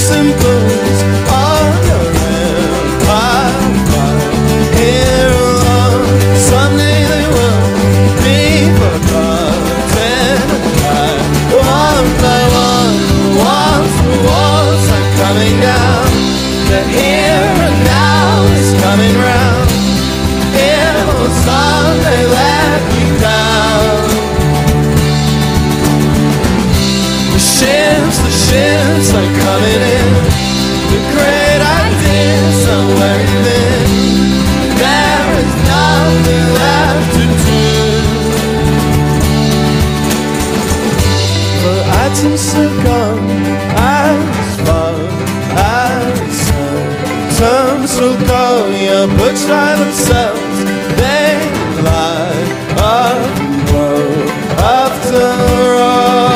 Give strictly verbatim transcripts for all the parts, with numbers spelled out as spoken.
and blues on the rampart. Here alone, someday they will be forgotten. One by one, walls the walls are coming down. The here and now is coming round. It will someday let you down. The ships, the ships are coming in. The great ideas are wearing thin. There is nothing left to do. For atoms are gone as far as sun. Terms will go, your books by themselves. They lie up, road after all.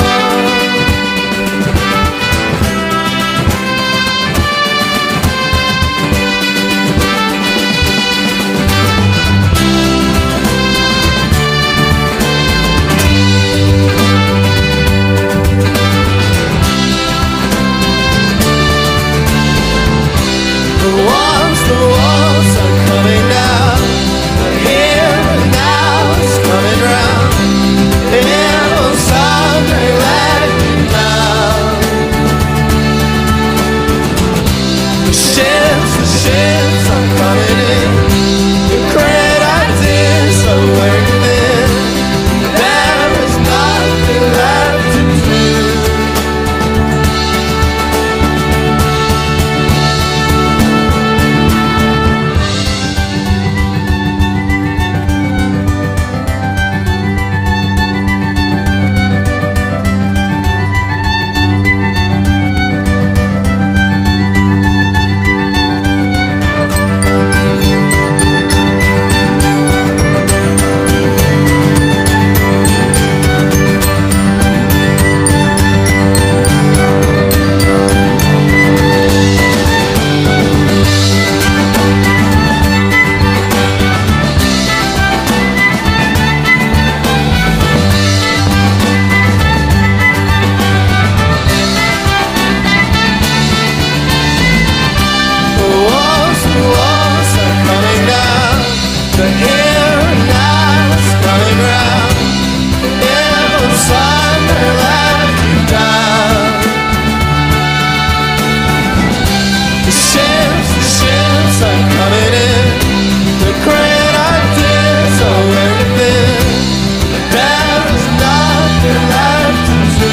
The walls, the walls are coming down. The here and now is coming round. It will someday let you down. The ships, the ships are coming in. The great ideas are wearing thin. There is nothing left to do. The here and now is coming round. It will someday let you down. The ships, the ships are coming in. The great ideas are wearing thin. There is nothing left to do.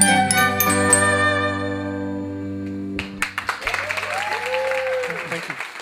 Thank you.